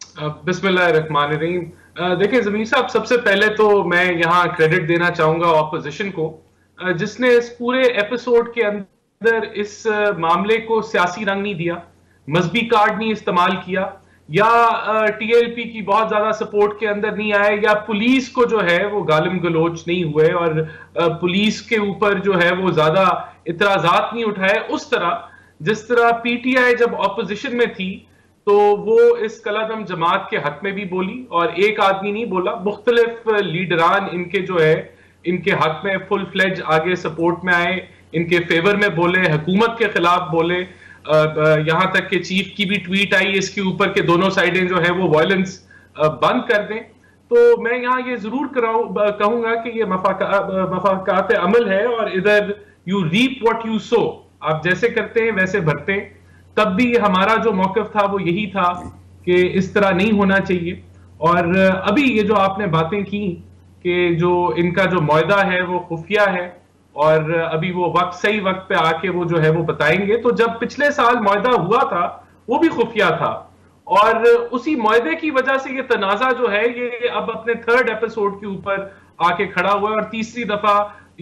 बिस्मिल्लाहिर्रहमानिर्रहीम। देखिए ज़मीर साहब, सबसे पहले तो मैं यहाँ क्रेडिट देना चाहूँगा ऑपोजिशन को, जिसने इस पूरे एपिसोड के अंदर इस मामले को सियासी रंग नहीं दिया, मजहबी कार्ड नहीं इस्तेमाल किया, या टीएलपी की बहुत ज़्यादा सपोर्ट के अंदर नहीं आए, या पुलिस को जो है वो गालिम गलोच नहीं हुए और पुलिस के ऊपर जो है वो ज़्यादा इतराज़ात नहीं उठाए। उस तरह जिस तरह पीटीआई जब ऑपोजिशन में थी तो वो इस कलादम जमात के हक में भी बोली, और एक आदमी नहीं बोला, मुख्तलिफ लीडरान इनके जो है इनके हक में फुल फ्लेज आगे सपोर्ट में आए, इनके फेवर में बोले, हुकूमत के खिलाफ बोले। यहां तक कि चीफ की भी ट्वीट आई इसके ऊपर के दोनों साइडें जो है वो वायलेंस बंद कर दें। तो मैं यहाँ ये जरूर कहूंगा कि ये मफाकात अमल है, और इधर you reap what you sow, आप जैसे करते हैं वैसे भरते हैं। तब भी हमारा जो मौकफ था वो यही था कि इस तरह नहीं होना चाहिए। और अभी ये जो आपने बातें की कि जो इनका जो मुआहदा है वो खुफिया है, और अभी वो सही वक्त पे आके वो जो है वो बताएंगे, तो जब पिछले साल मुआहदा हुआ था वो भी खुफिया था, और उसी मुआहदे की वजह से ये तनाजा जो है ये अब अपने थर्ड एपिसोड के ऊपर आके खड़ा हुआ है, और तीसरी दफा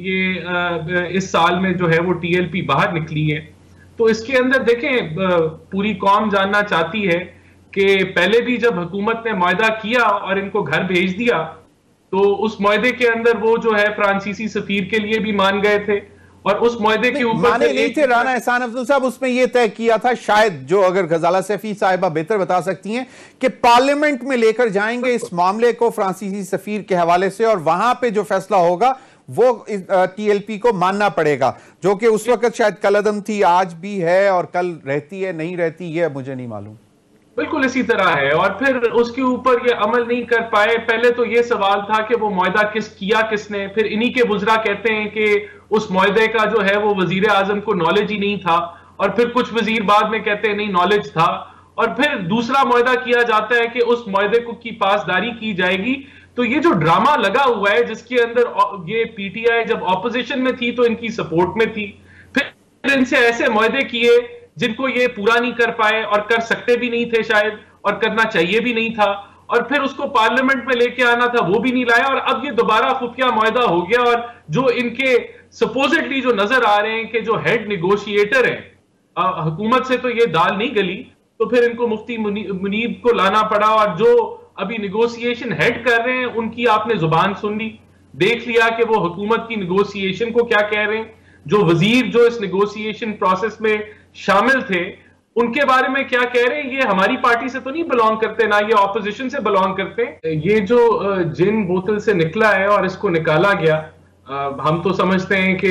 ये इस साल में जो है वो टीएलपी बाहर निकली है। तो इसके अंदर देखें, पूरी कौम जानना चाहती है कि पहले भी जब हुकूमत ने मुआहदा किया और इनको घर भेज दिया, तो उस मुआहदे के अंदर वो जो है फ्रांसीसी सफीर के लिए भी मान गए थे, और उस मुआहदे के ऊपर माने नहीं थे राना एहसान अफजल साहब। उसमें यह तय किया था शायद, जो अगर गजाला सैफी साहिबा बेहतर बता सकती हैं, कि पार्लियामेंट में लेकर जाएंगे इस मामले को फ्रांसीसी सफीर के हवाले से, और वहां पे जो फैसला होगा वो टीएलपी को मानना पड़ेगा, जो कि उस वक्त शायद कलअदम थी, आज भी है, और कल रहती है नहीं रहती ये मुझे नहीं मालूम। बिल्कुल इसी तरह है, और फिर उसके ऊपर ये अमल नहीं कर पाए। पहले तो ये सवाल था कि वो मुआहदा किसने, फिर इन्हीं के बुजरा कहते हैं कि उस मुआहदे का जो है वो वजीर आजम को नॉलेज ही नहीं था, और फिर कुछ वजीर बाद में कहते हैं नहीं नॉलेज था, और फिर दूसरा मुआहदा किया जाता है कि उस मुआहदे की पासदारी की जाएगी। तो ये जो ड्रामा लगा हुआ है, जिसके अंदर ये पीटीआई जब ऑपोजिशन में थी तो इनकी सपोर्ट में थी, फिर इनसे ऐसे मुआहदे किए जिनको ये पूरा नहीं कर पाए, और कर सकते भी नहीं थे शायद, और करना चाहिए भी नहीं था, और फिर उसको पार्लियामेंट में लेके आना था वो भी नहीं लाया, और अब ये दोबारा खुफिया मुआहदा हो गया। और जो इनके सपोजिटली जो नजर आ रहे हैं कि जो हेड निगोशिएटर है हुकूमत से, तो ये दाल नहीं गली, तो फिर इनको मुफ्ती मुनीब को लाना पड़ा, और जो अभी निगोशिएशन हेड कर रहे हैं उनकी आपने जुबान सुन ली, देख लिया कि वो हुकूमत की निगोशिएशन को क्या कह रहे हैं। जो वजीर जो इस निगोशिएशन प्रोसेस में शामिल थे उनके बारे में क्या कह रहे हैं, ये हमारी पार्टी से तो नहीं बिलोंग करते, ना ये ऑपोजिशन से बिलोंग करते हैं। ये जो जिन बोतल से निकला है और इसको निकाला गया, हम तो समझते हैं कि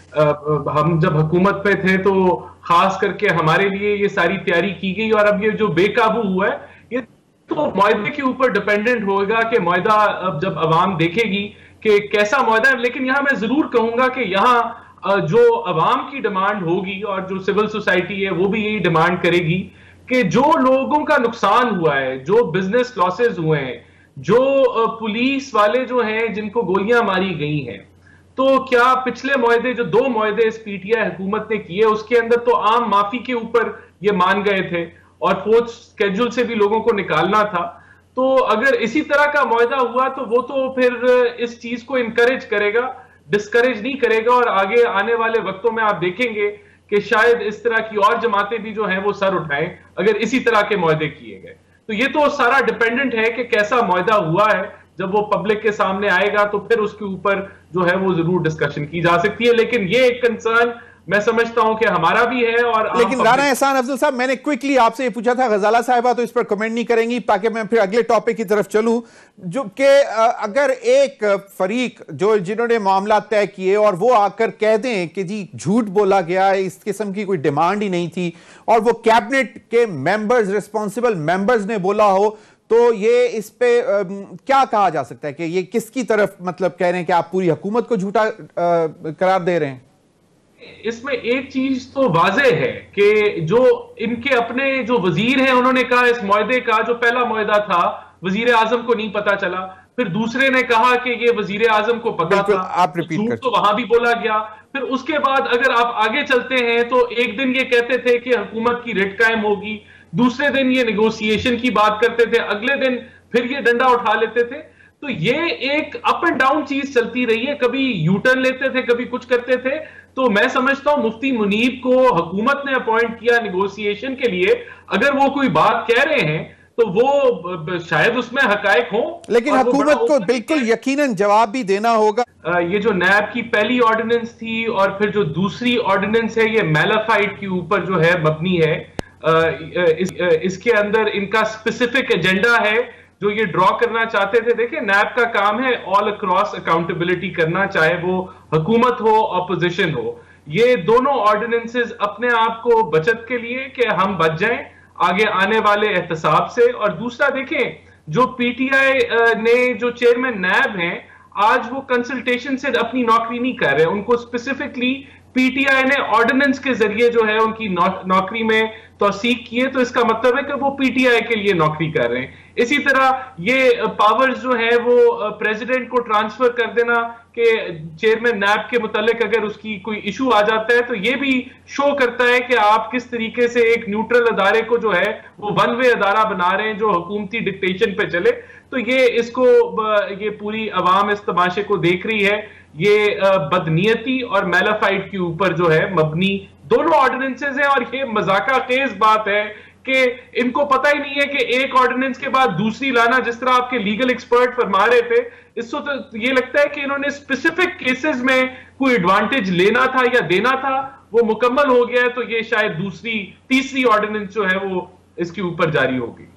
हम जब हुकूमत पे थे तो खास करके हमारे लिए ये सारी तैयारी की गई, और अब ये जो बेकाबू हुआ है ये तो मुआहदे के ऊपर डिपेंडेंट होगा कि मुआहदा अब जब अवाम देखेगी कि कैसा मुआहदा है। लेकिन यहां मैं जरूर कहूंगा कि यहां जो अवाम की डिमांड होगी और जो सिविल सोसाइटी है वो भी यही डिमांड करेगी कि जो लोगों का नुकसान हुआ है, जो बिजनेस लॉसेस हुए हैं, जो पुलिस वाले जो हैं जिनको गोलियां मारी गई हैं, तो क्या पिछले मुआहदे जो 2 मुआहदे इस पीटीआई हुकूमत ने किए उसके अंदर तो आम माफी के ऊपर ये मान गए थे, और 4th स्केड्यूल से भी लोगों को निकालना था। तो अगर इसी तरह का मुआहदा हुआ तो वो तो फिर इस चीज को इनकरेज करेगा, डिस्करेज नहीं करेगा, और आगे आने वाले वक्तों में आप देखेंगे कि शायद इस तरह की और जमातें भी जो हैं वो सर उठाएं अगर इसी तरह के मुआहदे किए गए। तो ये तो सारा डिपेंडेंट है कि कैसा मुआहदा हुआ है, जब वो पब्लिक के सामने आएगा तो फिर उसके ऊपर जो है वो जरूर डिस्कशन की जा सकती है। लेकिन ये एक कंसर्न मैं समझता हूं कि हमारा भी है। और लेकिन राना एहसान अफजल साहब, मैंने क्विकली आपसे ये पूछा था, गजाला साहिबा तो इस पर कमेंट नहीं करेंगी, ताकि मैं फिर अगले टॉपिक की तरफ चलूं, जो कि अगर एक फरीक जो जिन्होंने मामला तय किए और वो आकर कह दें कि जी झूठ बोला गया, इस किस्म की कोई डिमांड ही नहीं थी, और वो कैबिनेट के मेंबर्स, रिस्पॉन्सिबल मेंबर्स ने बोला हो, तो ये इस पे क्या कहा जा सकता है कि ये किसकी तरफ मतलब कह रहे हैं कि आप पूरी हुकूमत को झूठा करार दे रहे हैं? इसमें एक चीज तो वाजे है कि जो इनके अपने जो वजीर हैं उन्होंने कहा इस मुआहदे का जो पहला मुआहदा था वजीर आजम को नहीं पता चला, फिर दूसरे ने कहा कि ये वजीर आजम को पता था, आप रिपीट कर, तो वहां भी बोला गया। फिर उसके बाद अगर आप आगे चलते हैं तो एक दिन ये कहते थे कि हुकूमत की रिट कायम होगी, दूसरे दिन ये निगोशिएशन की बात करते थे, अगले दिन फिर ये डंडा उठा लेते थे। तो ये एक अप एंड डाउन चीज चलती रही है, कभी यू टर्न लेते थे, कभी कुछ करते थे। तो मैं समझता हूं मुफ्ती मुनीब को हुकूमत ने अपॉइंट किया निगोशिएशन के लिए, अगर वो कोई बात कह रहे हैं तो वो शायद उसमें हकायक हो, लेकिन हुकूमत को बिल्कुल यकीनन जवाब भी देना होगा। ये जो नैब की पहली ऑर्डिनेंस थी और फिर जो दूसरी ऑर्डिनेंस है, ये मैलाफाइड के ऊपर जो है मबनी है। इसके अंदर इनका स्पेसिफिक एजेंडा है जो ये ड्रॉ करना चाहते थे। देखिए, नैब का काम है ऑल अक्रॉस अकाउंटेबिलिटी करना, चाहे वो हुकूमत हो ऑपोजिशन हो। ये दोनों ऑर्डिनेंसेस अपने आप को बचत के लिए कि हम बच जाएं आगे आने वाले एहतसाब से। और दूसरा देखें, जो पीटीआई ने जो चेयरमैन नैब हैं, आज वो कंसल्टेशन से अपनी नौकरी नहीं कर रहे। उनको स्पेसिफिकली पीटीआई ने ऑर्डिनेंस के जरिए जो है उनकी नौकरी में तौसीक की है, तो इसका मतलब है कि वो पीटीआई के लिए नौकरी कर रहे हैं। इसी तरह ये पावर्स जो है वो प्रेसिडेंट को ट्रांसफर कर देना कि चेयरमैन नैब के मुतालिक अगर उसकी कोई इशू आ जाता है, तो ये भी शो करता है कि आप किस तरीके से एक न्यूट्रल अदारे को जो है वो वन वे अदारा बना रहे हैं जो हुकूमती डिक्टेशन पे चले। तो ये पूरी अवाम इस तमाशे को देख रही है। ये बदनीयती और मैलाफाइड के ऊपर जो है मबनी दोनों ऑर्डिनेंसेस हैं। और ये मजाका खेज बात है कि इनको पता ही नहीं है कि एक ऑर्डिनेंस के बाद दूसरी लाना, जिस तरह आपके लीगल एक्सपर्ट फरमा रहे थे, इससे तो ये लगता है कि इन्होंने स्पेसिफिक केसेस में कोई एडवांटेज लेना था या देना था, वो मुकम्मल हो गया है। तो ये शायद तीसरी ऑर्डिनेंस जो है वो इसके ऊपर जारी होगी।